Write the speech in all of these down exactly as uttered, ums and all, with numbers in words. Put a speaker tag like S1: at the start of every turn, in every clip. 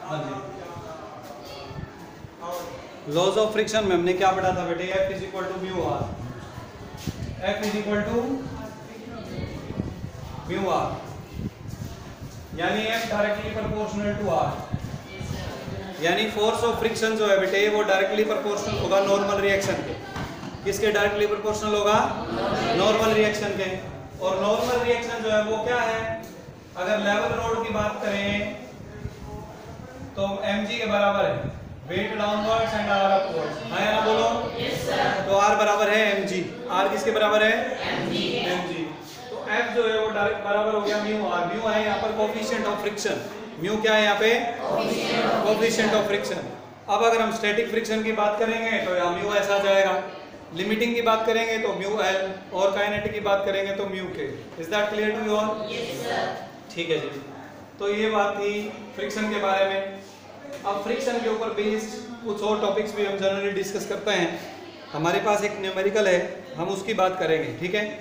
S1: हाँ जी, laws of friction में हमने क्या पढ़ा था बेटे? F is equal to mu R, F is equal to mu R, यानी F directly proportional to R, यानी फोर्स ऑफ फ्रिक्शन जो है बेटे वो डायरेक्टली प्रोपोर्शनल होगा नॉर्मल रिएक्शन के। किसके डायरेक्टली प्रोपोर्शनल होगा? नॉर्मल रिएक्शन के। और नॉर्मल रिएक्शन जो है वो क्या है? अगर लेवल रोड की बात करें तो mg के बराबर है weight downwards and r upwards, है ना? बोलो yes, तो r बराबर है mg, r किसके बराबर है? mg, mg। तो f जो है वो डायरेक्ट बराबर हो गया म्यू r। म्यू है यहाँ पर कोएफिशिएंट ऑफ फ्रिक्शन, म्यू क्या है यहाँ पे? Coefficient of friction. अब अगर हम स्टैटिक फ्रिक्शन की बात करेंगे तो यहाँ म्यू ऐसा जाएगा, लिमिटिंग की बात करेंगे तो म्यू एल, और काइनेटिक की बात करेंगे तो म्यू के। Is that clear to you all? Yes sir. ठीक है जी, तो ये बात थी फ्रिक्शन के बारे में। अब फ्रिक्शन के ऊपर बेस्ड कुछ और टॉपिक्स भी हम जनरली डिस्कस करते हैं। हमारे पास एक न्यूमेरिकल है, हम उसकी बात करेंगे, ठीक है?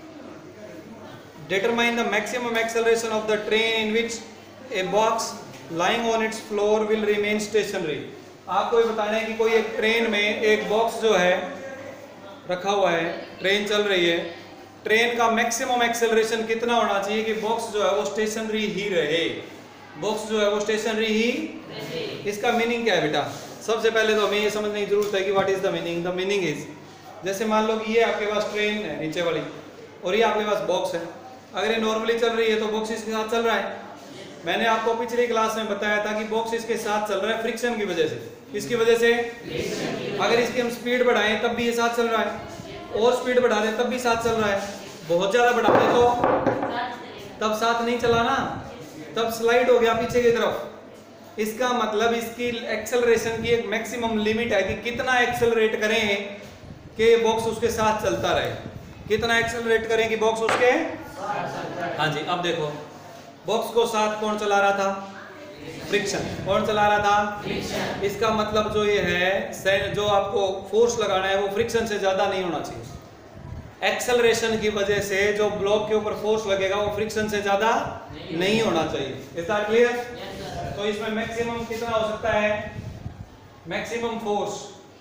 S1: Determine the maximum acceleration of the train in which a box lying on its floor will remain stationary. आपको ये बताना है कि कोई एक ट्रेन में एक बॉक्स जो है रखा हुआ है, ट्रेन चल रही है, ट्रेन का मैक्सिमम एक्सेलरेशन कितना होना चाहिए कि बॉक्स जो है वो स्टेशनरी ही रहे? बॉक्स जो है वो स्टेशनरी ही, इसका मीनिंग क्या है बेटा? सबसे पहले तो हमें ये समझने की जरूरत है कि what is the meaning. The meaning is, जैसे मान लो कि ये आपके पास ट्रेन है नीचे वाली और ये आपके पास बॉक्स है। अगर ये नॉर्मली चल रही है तो बॉक्स इसके साथ चल रहा है। मैंने आपको पिछली क्लास में बताया था कि बॉक्स इसके साथ चल रहा है फ्रिक्शन की वजह से। किसकी वजह से? अगर इसकी हम स्पीड बढ़ाएं तब भी ये साथ चल रहा है, और स्पीड बढ़ा दें तब भी साथ चल रहा है। बहुत ज्यादा बढ़ा दें तो तब साथ नहीं चला ना, तब स्लाइड हो गया पीछे की तरफ। इसका मतलब इसकी एक्सेलरेशन की एक मैक्सिमम लिमिट है कि कितना एक्सेलरेट करें कि बॉक्स उसके साथ चलता रहे। कितना एक्सेलरेट करें कि बॉक्स उसके, हाँ जी। अब देखो बॉक्स को साथ कौन चला रहा था? फ्रिक्शन। कौन चला रहा था? फ्रिक्शन। इसका मतलब जो ये है, जो आपको फोर्स लगाना है वो फ्रिक्शन से ज्यादा नहीं होना चाहिए। एक्सेलरेशन की वजह से जो ब्लॉक के ऊपर फोर्स लगेगा वो फ्रिक्शन से ज्यादा नहीं, नहीं होना चाहिए। Is that clear? yes, तो इसमें मैक्सिमम कितना हो सकता है? Maximum force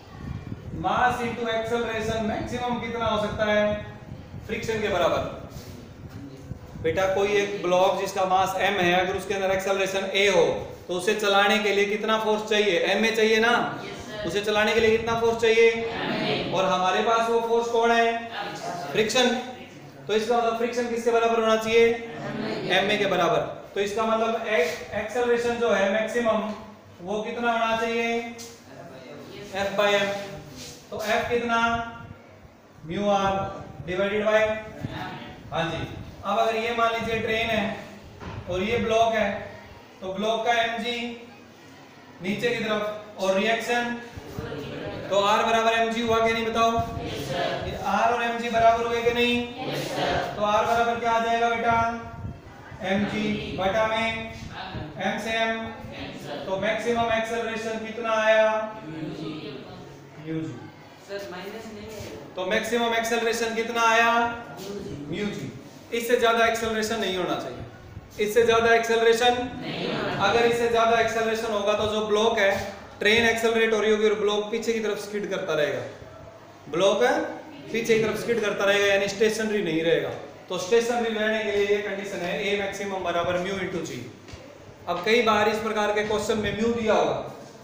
S1: mass into acceleration, maximum कितना हो सकता है? फ्रिक्शन के बराबर। बेटा कोई एक ब्लॉक जिसका मास m है, अगर उसके अंदर एक्सेलरेशन a हो तो उसे चलाने के लिए कितना फोर्स चाहिए? ma चाहिए ना? yes, उसे चलाने के लिए कितना फोर्स चाहिए? ma। और हमारे पास वो फोर्स कौन है? फ्रिक्शन। तो इसका मतलब फ्रिक्शन किसके बराबर होना चाहिए? ma के बराबर। तो इसका मतलब एक्सेलरेशन जो है मैक्सिमम वो कितना होना चाहिए? f by m। तो f कितना? म्यू आर डिवाइडेड बाय, हाँ जी। अब अगर ये मान लीजिए ट्रेन है और ये ब्लॉक है, तो ब्लॉक का mg नीचे की तरफ और रिएक्शन, तो r बराबर mg हुआ कि नहीं बताओ? yes, r और mg बराबर हुए कि नहीं? yes, तो r बराबर क्या आ जाएगा बेटा? mg बटा में m से m, तो मैक्सिमम एक्सेलरेशन कितना आया? म्यू जी। सर माइनस नहीं है, तो मैक्सिमम एक्सेलरेशन कितना आया? Mu g. इससे ज्यादा एक्सेलरेशन नहीं होना चाहिए। इससे ज्यादा एक्सेलरेशन नहीं होना। अगर इससे ज्यादा एक्सेलरेशन होगा तो जो ब्लॉक है, ट्रेन एक्सेलरेट हो रही होगी और ब्लॉक पीछे की तरफ स्किड करता रहेगा। ब्लॉक पीछे की तरफ स्किड करता रहेगा, यानी स्टेशनरी नहीं रहेगा। तो स्टेशनरी रहने के लिए ये कंडीशन है ए मैक्सिमम बराबर म्यू इनटू जी। अब कई बार इस प्रकार के क्वेश्चन में म्यू दिया होगा।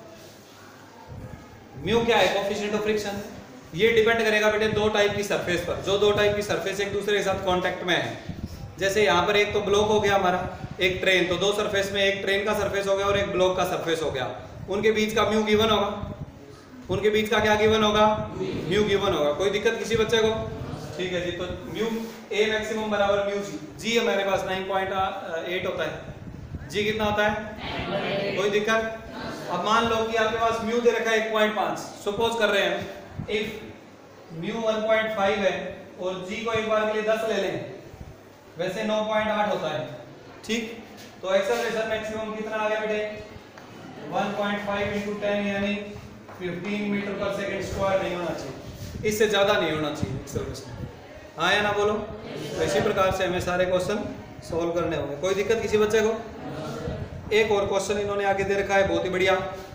S1: म्यू क्या है? Coefficient of friction. ये डिपेंड करेगा बेटे दो टाइप की सरफेस पर। जो दो टाइप की सरफेस एक दूसरे के साथ कांटेक्ट में है, जैसे यहाँ पर एक तो ब्लॉक हो गया हमारा, एक ट्रेन, तो दो सरफेस में एक ट्रेन का सरफेस हो गया और एक ब्लॉक का सरफेस हो गया। उनके बीच का म्यू गिवन होगा। उनके बीच का क्या गिवन होगा? म्यू गिवन होगा। कोई दिक्कत किसी बच्चे को? ठीक है जी। तो म्यू ए मैक्सिमम बराबर म्यू जी। जी हमारे पास नाइन पॉइंट एट होता है। जी कितना होता है? कोई दिक्कत? अब मान लो कि आपके पास म्यू दे रखा है एक पॉइंट पाँच। सपोज कर रहे हैं if mu one point five है और जी को एक बार के लिए दस ले लें, वैसे नौ पॉइंट आठ होता है, ठीक? तो एक्सेलरेशन मैक्सिमम कितना आ गया बेटे? One point five into ten यानी फिफ्टीन मीटर पर सेकंड स्क्वायर नहीं होना चाहिए। इससे ज्यादा नहीं होना चाहिए एक्सेलरेशन। हाँ या ना बोलो? तो इसी प्रकार से हमें सारे क्वेश्चन सॉल्व करने होंगे। कोई दिक्कत किसी बच्चे को? एक और क्वेश्चन इन्होंने आगे दे रखा है, बहुत ही बढ़िया।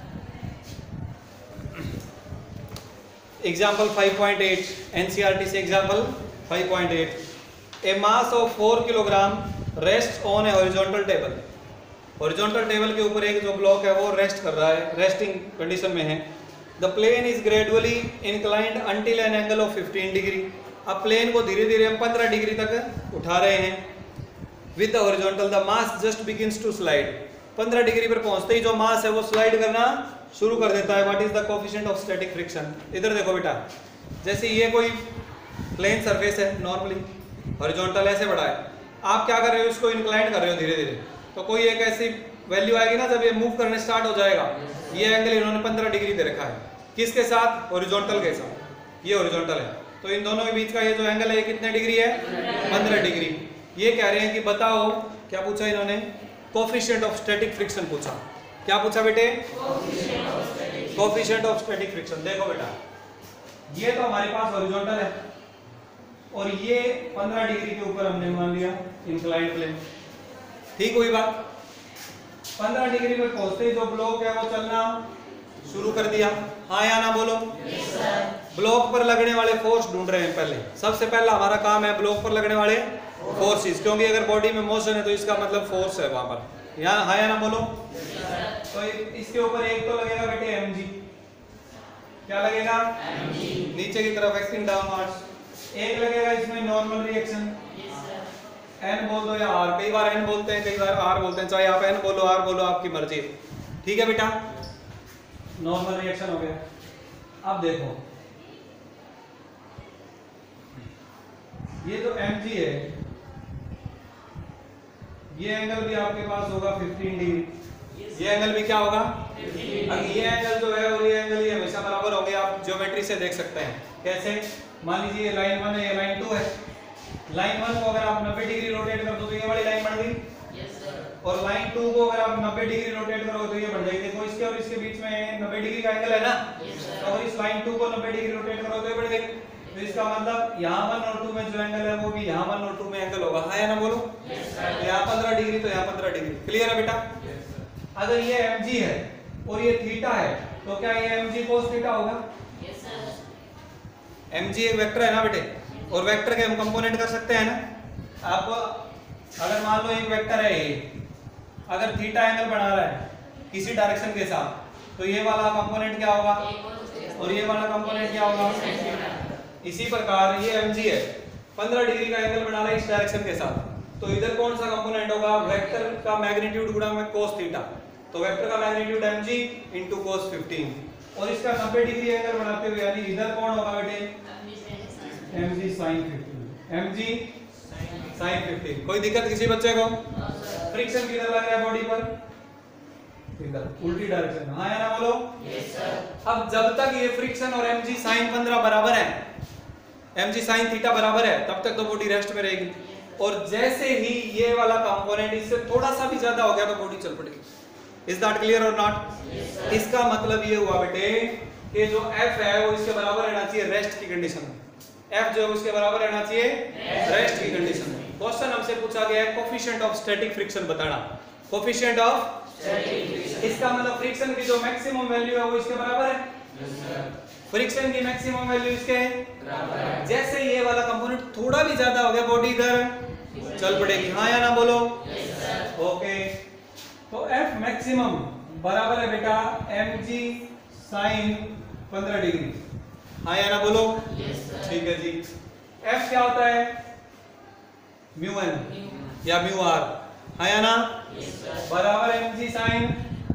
S1: Example five point eight, NCERT से example five point eight. A mass of four kilogram rest on a horizontal table. Horizontal table के ऊपर एक जो ब्लॉक है वो रेस्ट कर रहा है, रेस्टिंग कंडीशन में है। The plane is gradually inclined until an angle of fifteen degree. अब प्लेन को धीरे धीरे हम पंद्रह डिग्री तक उठा रहे हैं। With the horizontal the mass just begins to slide. पंद्रह डिग्री पर पहुंचते ही जो मास है वो स्लाइड करना शुरू कर देता है। What is the coefficient of static friction? इधर देखो बेटा, जैसे ये कोई प्लेन सरफेस है, नॉर्मली हॉरिजॉन्टल ऐसे बढ़ा है, आप क्या कर रहे हो, इसको इंक्लाइन कर रहे हो धीरे धीरे, तो कोई एक ऐसी वैल्यू आएगी ना जब ये मूव करने स्टार्ट हो जाएगा। ये एंगल इन्होंने पंद्रह डिग्री दे रखा है, किसके साथ? हॉरिजॉन्टल के साथ। ये हॉरिजॉन्टल है, तो इन दोनों के बीच का ये जो एंगल है ये कितने डिग्री है? पंद्रह डिग्री। ये कह रहे हैं कि बताओ, क्या पूछा इन्होंने? कोएफिशिएंट ऑफ स्टैटिक फ्रिक्शन पूछा। क्या पूछा बेटे? Coefficient of static friction. देखो बेटा, ये तो हमारे पास हॉरिजॉन्टल है और ये पंद्रह डिग्री के ऊपर हमने मान लिया इंक्लाइंड प्लेन। ठीक हुई बात? पंद्रह डिग्री पे पहुंचते ही जो ब्लॉक है वो चलना शुरू कर दिया। हाँ या ना बोलो? yes, ब्लॉक पर लगने वाले फोर्स ढूंढ रहे हैं पहले। सबसे पहला हमारा काम है ब्लॉक पर लगने वाले फोर्सेस, क्योंकि अगर बॉडी में मोशन है तो इसका मतलब फोर्स है वहां पर। यहाँ हाँ या ना बोलो? yes, तो इसके ऊपर एक तो लगेगा बेटे एम जी। क्या लगेगा? mg। नीचे की तरफ एक्टिंग डाउनवर्ड्स। एक लगेगा इसमें नॉर्मल रिएक्शन, एन बोल दो या आर, कई बार एन बोलते हैं कई बार आर बोलते हैं, चाहे आप एन बोलो आर बोलो आपकी मर्जी। ठीक है बेटा, नॉर्मल रिएक्शन हो गया। अब देखो ये जो mg है, ये एंगल भी आपके पास होगा फिफ्टीन डिग्री। ये एंगल भी क्या होगा? अब ये एंगल जो है और ये एंगल ये हमेशा बराबर होंगे। आप ज्योमेट्री से देख सकते हैं। कैसे? मान लीजिए लाइन वन है, ये लाइन टू है। लाइन वन को अगर आप नब्बे डिग्री रोटेट कर दो तो ये वाली लाइन बन गई। yes, और लाइन टू को अगर आप नब्बे डिग्री रोटेट करो तो ये बढ़ जाएगी। देखो इसके और इसके बीच में नब्बे डिग्री का एंगल है ना। yes, और इस लाइन टू को नब्बे डिग्री रोटेट करो तो ये बढ़ गई। तो इसका मतलब यहाँ वन और टू में जो एंगल है वो भी यहाँ वन और टू में एंगल होगा। हाँ या ना बोलो? yes, तो यहाँ पंद्रह डिग्री तो यहाँ पंद्रह डिग्री। क्लियर है बेटा? yes, अगर ये mg है और ये थीटा है तो क्या ये mg cos थीटा होगा? yes, mg एक वेक्टर है ना बेटे, और वेक्टर के हम कंपोनेंट कर सकते हैं ना। आपको अगर मान लो एक वेक्टर है ये, अगर थीटा एंगल बना रहा है किसी डायरेक्शन के साथ, तो ये वाला कंपोनेंट क्या होगा और ये वाला कंपोनेंट क्या होगा? इसी प्रकार ये mg है, पंद्रह डिग्री का एंगल बना रहा है इस डायरेक्शन के साथ, तो इधर कौन सा कंपोनेंट होगा? वेक्टर का मैग्नीट्यूड गुणा में cos थीटा। तो वेक्टर का magnitude mg into cos fifteen, और इसका नब्बे डिग्री एंगल बनाते हुए यानी इधर कौन होगा बेटे? mg sin fifteen. mg sin fifteen. कोई दिक्कत किसी बच्चे को? फ्रिक्शन किधर लग रहा है बॉडी पर? इधर, उल्टी डायरेक्शन। हाँ या ना बोलो? yes, sir। अब जब तक ये फ्रिक्शन और mg sin पंद्रह बराबर है, mg sin थीटा बराबर है, तब तक तो बॉडी रेस्ट में रहेगी। और जैसे ही ये वाला कंपोनेंट इससे थोड़ा सा भी ज्यादा हो गया तो बॉडी चल पड़ेगी। इज दैट क्लियर और नॉट? yes, इसका मतलब ये हुआ बेटे कि जो f है वो इसके बराबर रहना चाहिए रेस्ट की कंडीशन में। f जो है उसके बराबर रहना चाहिए रेस्ट की कंडीशन में। क्वेश्चन हमसे पूछा गया है कोएफिशिएंट ऑफ स्टैटिक फ्रिक्शन बताना। कोएफिशिएंट ऑफ स्टैटिक फ्रिक्शन, इसका मतलब फ्रिक्शन की जो मैक्सिमम वैल्यू है वो इसके बराबर है। yes, फ्रिक्शन की मैक्सिमम वैल्यू इसके बराबर है। जैसे ये वाला कंपोनेंट थोड़ा भी ज्यादा हो गया बॉडी इधर चल पड़ेगी। हाँ या ना बोलो? yes, okay. तो f मैक्सिमम बराबर है बेटा mg sin पंद्रह डिग्री। हाँ या ना बोलो? yes, ठीक है जी। f क्या होता है? म्यू n या म्यू r। हाँ या ना? yes, बराबर mg sin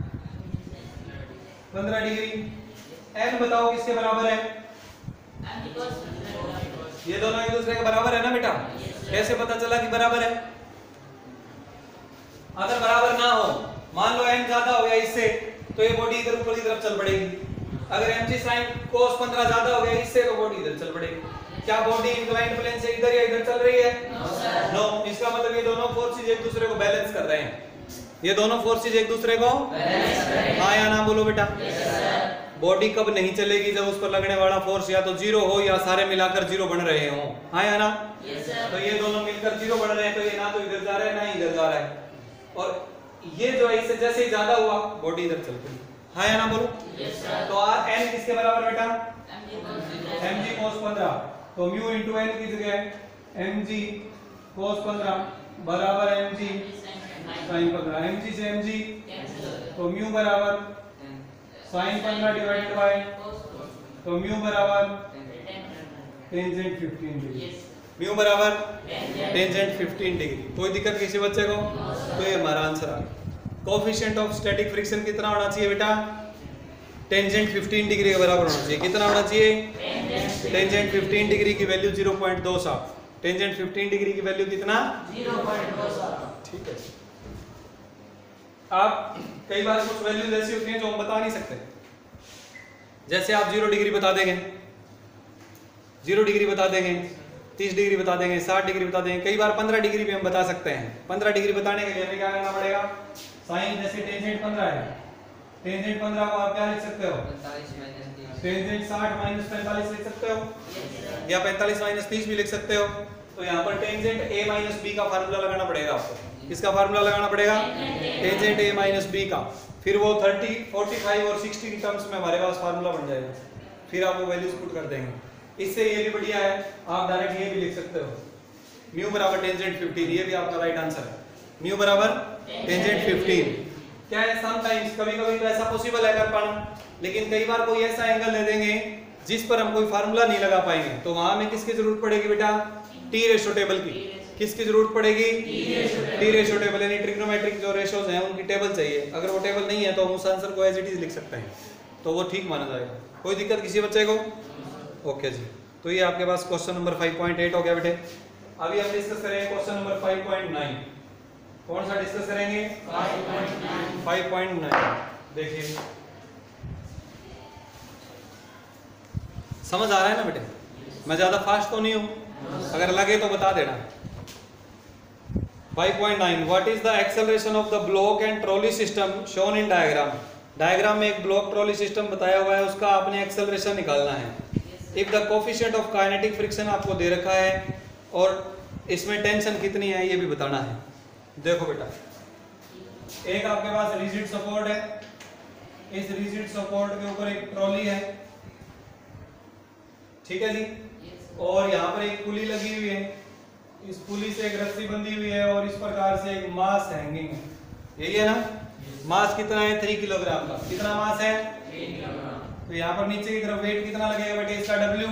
S1: पंद्रह डिग्री। n बताओ किसके बराबर है? ये दोनों एक दूसरे के बराबर है ना बेटा? yes, कैसे पता चला कि बराबर है? अगर बराबर ना हो, मान लो n ज्यादा हो गया इससे, तो ये बॉडी इधर ऊपर की तरफ चल पड़ेगी। अगर mg sin cos पंद्रह ज्यादा हो गया इससे, तो बॉडी इधर चल पड़ेगी। क्या बॉडी इंक्लाइंड प्लेन से इधर या इधर चल रही है? नो no, इसका मतलब ये दोनों फोर्सेस एक दूसरे को बैलेंस कर रहे हैं। ये दोनों फोर्सेस एक दूसरे को बैलेंस कर रहे हैं। हाँ या ना बोलो बेटा? बॉडी कब नहीं चलेगी? जब उस पर लगने वाला फोर्स या तो जीरो हो या सारे मिलाकर जीरो बन रहे हो। हाँ या ना? तो ये दोनों मिलकर जीरो बन रहे हैं, तो ये ना तो इधर जा रहा है ना इधर जा रहा है। और ये जो है इससे जैसे ही ज्यादा हुआ बॉडी इधर चल पड़ी, हाँ या ना बोलो? yes, तो आर एन किसके बराबर बेटा? एम जी कोस पंद्रह, तो म्यू इंटू एन की जगह एम जी कोस पंद्रह बराबर एम जी साइन पंद्रह, एम जी से एम जी तो म्यू बराबर साइन पंद्रह डिवाइडेड बाय तो म्यू बराबर टेंजेंट फिफ्टीन डिग्री, म्यू बराबर टेंजेंट फिफ्टीन डिग्री। कोई दिक्कत किसी बच्चे को? तो ये हमारा आंसर आ गया। कोएफिशिएंट ऑफ स्टैटिक फ्रिक्शन कितना होना चाहिए बेटा? टेंजेंट फिफ्टीन डिग्री के बराबर होना चाहिए। कितना होना चाहिए? टेंजेंट फिफ्टीन डिग्री की वैल्यू ज़ीरो पॉइंट दो सात, टेंजेंट फिफ्टीन डिग्री की वैल्यू कितना? ज़ीरो पॉइंट दो सात। ठीक है। आप कई बार कुछ वैल्यूज ऐसी होती हैं जो हम बता नहीं सकते, जैसे आप जीरो डिग्री बता देंगे, जीरो डिग्री बता देंगे, तीस डिग्री बता देंगे, साठ डिग्री बता देंगे, कई बार पंद्रह डिग्री भी हम बता सकते हैं। पंद्रह डिग्री बताने के लिए हमें क्या करना पड़ेगा? साइन जैसे टेंजेंट पंद्रह है, टेंजेंट पंद्रह को आप क्या लिख सकते हो? टेंजेंट साठ माइनस पैंतालीस लिख सकते हो, या पैंतालीस माइनस तीस भी लिख सकते हो। तो यहाँ पर टेंजेंट ए माइनस बी का फार्मूला लगाना पड़ेगा आपको। किसका फार्मूला लगाना पड़ेगा? टेंजेंट ए माइनस बी का। फिर वो थर्टी, फोर्टी फाइव और सिक्सटी की टर्म्स में हमारे पास फार्मूला बन जाएगा, फिर आप वो वैल्यूज पुट कर देंगे। इससे ये भी बढ़िया है, आप डायरेक्ट ये भी लिख सकते हो, म्यू बराबर टेंजेंट फिफ्टीन, ये भी आपका राइट आंसर है, म्यू बराबर टेंजेंट फिफ्टीन। क्या है, समटाइम्स कभी कभी तो ऐसा पॉसिबल है कर पाना, लेकिन कई बार कोई ऐसा एंगल दे देंगे जिस पर हम कोई फार्मूला नहीं लगा पाएंगे, तो वहां में किसकी जरूरत पड़ेगी बेटा? टी रेशो टेबल की। किसकी जरूरत पड़ेगी? टी रेशो टेबल, यानी ट्रिग्नोमेट्रिक जो रेशोज हैं उनकी टेबल चाहिए। अगर वो टेबल नहीं है तो हम उस आंसर को एज इट इज लिख सकते हैं, तो वो ठीक माना जाएगा। कोई दिक्कत किसी बच्चे को? ओके जी, तो ये आपके पास question number five point eight हो गया बेटे। अभी हम डिस्कस करेंगे question number five point nine. कौन सा डिस्कस करेंगे? Five point nine. देखिए समझ आ रहा है ना बेटे? मैं ज्यादा फास्ट तो नहीं हूं, अगर लगे तो बता देना। Five point nine, what is the acceleration of the block and trolley system shown in diagram. Diagram में एक ब्लॉक ट्रॉली सिस्टम बताया हुआ है, उसका आपने एक्सेलरेशन निकालना है। If the coefficient of kinetic friction आपको दे रखा है और इसमें टेंशन कितनी है ये भी बताना है। देखो बेटा, एक आपके पास रिजिड सपोर्ट है, इस रिजिड सपोर्ट के ऊपर एक ट्रॉली है, ठीक है जी, और यहाँ पर एक पुली लगी हुई है, इस पुली से एक रस्सी बंधी हुई है और इस प्रकार से एक मास हैंगिंग है, यही है ना? मास कितना है? थ्री किलोग्राम का। कितना मास है? तो यहाँ पर नीचे की तरफ वेट कितना लगेगा बेटे इसका? W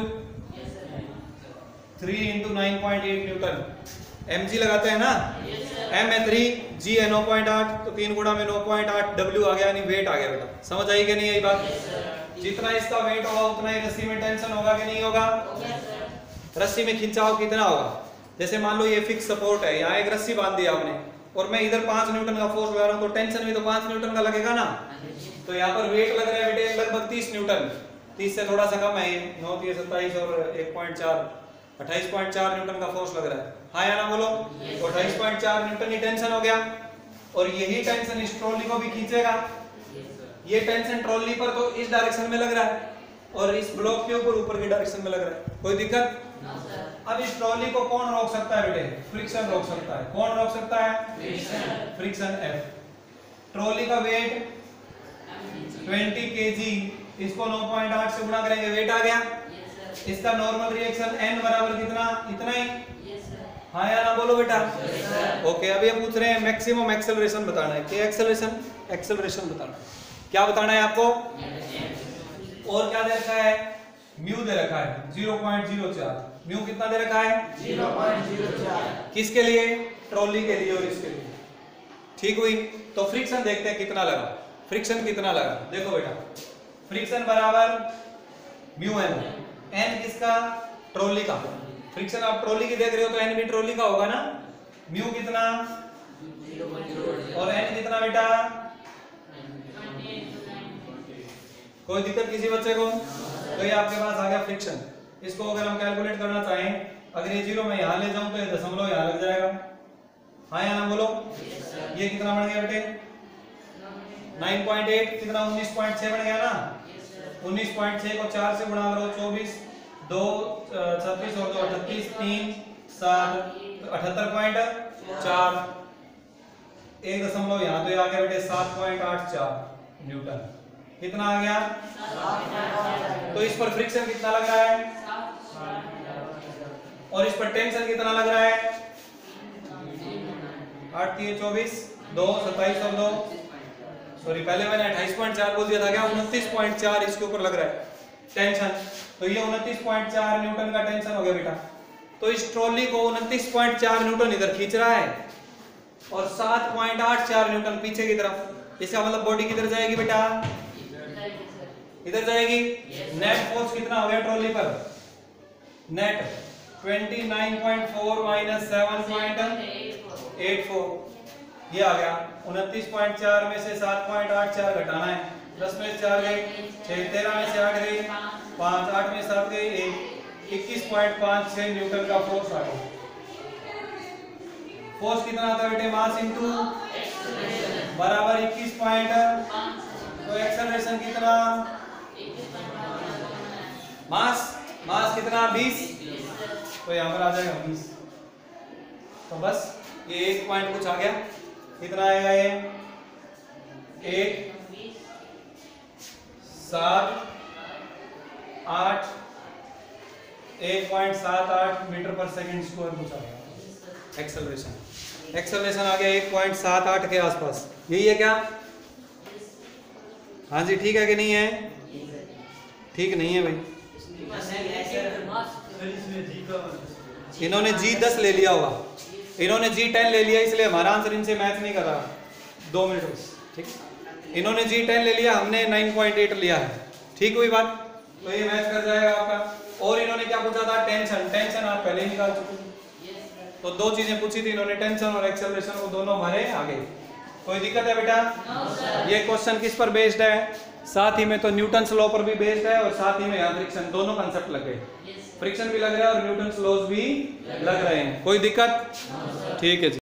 S1: three into nine point eight newton. M g लगाते हैं ना, एम है थ्री, जी है नौ पॉइंट आठ, तो तीन गुणा में नौ पॉइंट आठ डब्ल्यू आ गया, यानी वेट आ गया बेटा। समझ आई कि नहीं आई बात? जितना इसका वेट होगा उतना ही रस्सी में टेंशन होगा कि नहीं होगा? रस्सी में खिंचाव कितना होगा? जैसे मान लो ये फिक्स सपोर्ट है, यहाँ एक रस्सी बांध दी आपने और मैं इधर पांच न्यूटन का फोर्स लगा रहा हूँ, तो टेंशन भी तो पांच न्यूटन का लगेगा ना। तो यहाँ पर वेट लग रहा है बेटे लगभग तीस न्यूटन, तीस से थोड़ा सा कम है ये, नौ तीस सत्ताईस और एक पॉइंट चार, अट्ठाईस पॉइंट चार न्यूटन का फोर्स लग रहा है, हाँ या ना बोलो? तो अट्ठाईस पॉइंट चार न्यूटन ही टेंशन हो गया, और यही टेंशन इस ट्रॉली को भी खींचेगा। ये टेंशन ट्रॉली पर तो इस डायरेक्शन में लग रहा है और इस ब्लॉक के ऊपर ऊपर की डायरेक्शन में लग रहा है। कोई दिक्कत? अब इस ट्रॉली को कौन रोक सकता है बेटे? फ्रिक्शन रोक सकता है। कौन रोक सकता है? Friction f. ट्रॉली का वेट ट्वेंटी केजी, इसको नौ पॉइंट आठ से गुणा करेंगे, वेट आ गया। इसका नॉर्मल रिएक्शन एन बराबर कितना? इतना ही, हाँ या ना बोलो बेटा? ओके, अभी हम पूछ रहे हैं मैक्सिमम एक्सेलरेशन बताना है। क्या एक्सेलरेशन? एक्सेलरेशन बताना है। क्या बताना है आपको? और क्या दे रखा है? म्यू दे रखा है ज़ीरो पॉइंट ज़ीरो चार। म्यू कितना दे रखा है? ज़ीरो पॉइंट ज़ीरो चार। किसके लिए? ट्रॉली के लिए और इसके लिए। ठीक हुई? तो फ्रिक्शन देखते हैं कितना लगा। फ्रिक्शन कितना लगा? देखो बेटा, फ्रिक्शन बराबर म्यू एन। एन किसका? ट्रॉली का। फ्रिक्शन आप ट्रॉली की देख रहे हो तो एन भी ट्रॉली का होगा ना। म्यू कितना और एन कितना बेटा? कोई दिक्कत किसी बच्चे को? तो ये आपके पास आ गया फ्रिक्शन। इसको अगर हम कैलकुलेट करना चाहें, अगर ये जीरो में यहाँ ले जाऊं तो ये दशमलव यहाँ लग जाएगा, हाँ या ना बोलो? ये कितना बन गया बेटे? नाइन पॉइंट एट, कितना? उन्नीस पॉइंट छह बन गया ना। उन्नीस पॉइंट छह को चार से गुणा करो, चौबीस, दो छत्तीस और दो अठतीस, तीन सात अठहत्तर पॉइंट चार। एक दशमलव यहाँ तो ये आ गया बेटे सात पॉइंट आठ चार न्यूटन। कितना आ गया? तो इस पर फ्रिक्शन कितना लग रहा है और इस पर टेंशन कितना लग रहा है? आठ तीन चौबीस, दो सत्ताईस और दो सॉरी पहले मैंने अट्ठाईस पॉइंट चार बोल दिया था क्या? उनतीस पॉइंट चार इसके ऊपर लग रहा है टेंशन। तो ये उनतीस पॉइंट चार न्यूटन का टेंशन हो गया बेटा। तो इस ट्रॉली को उनतीस पॉइंट चार न्यूटन इधर खींच रहा है और सात पॉइंट आठ चार न्यूटन पीछे की तरफ। इसका मतलब बॉडी किधर जाएगी बेटा? इधर जाएगी। नेट फोर्स कितना हो गया ट्रॉली पर? नेट उनतीस पॉइंट चार माइनस सात पॉइंट आठ चार ये आ गया। उनतीस पॉइंट चार में से सात पॉइंट आठ चार घटाना है। दस में से चार गए छह, तेरह में से आठ गए पाँच, आठ में सात गए एक, इक्कीस पॉइंट पाँच छह न्यूटन का फोर्स आ गया। फोर्स कितना आता है बेटे? मास इनटू बराबर इक्कीस पॉइंट। तो एक्सेलरेशन कितना? मास मास कितना? बीस। तो यहाँ पर आ जाएगा बीस। तो बस ये एक पॉइंट कुछ आ गया। कितना आएगा ये? एक सात आठ एक पॉइंट सात आठ मीटर पर सेकंड स्क्वायर कुछ आ गया एक्सेलरेशन। एक्सेलरेशन आ गया एक पॉइंट सात आठ के आसपास। यही है क्या? हाँ जी ठीक है कि नहीं है? ठीक नहीं है भाई। इन्होंने जी दस ले लिया होगा, इन्होंने जी टेन ले लिया, इसलिए हमारा आंसर इनसे मैच नहीं कर रहा। दो मिनट बस। ठीक, इन्होंने जी टेन ले लिया, हमने नाइन पॉइंट एट लिया है। ठीक हुई बात? तो ये मैच कर जाएगा आपका। और इन्होंने क्या पूछा था? टेंशन। टेंशन आप पहले ही निकाल चुके। तो दो चीजें पूछी थी इन्होंने, टेंशन और एक्सेलरेशन, वो दोनों हमारे आ गए। कोई दिक्कत है बेटा? no, ये क्वेश्चन किस पर बेस्ड है? साथ ही में तो न्यूटन्स लॉ पर भी बेस्ड है और साथ ही में यहाँ फ्रिक्शन, दोनों कंसेप्ट लग गए। फ्रिक्शन भी लग रहा है और न्यूटन्स लॉज भी लग रहे हैं। कोई दिक्कत? ठीक है जी।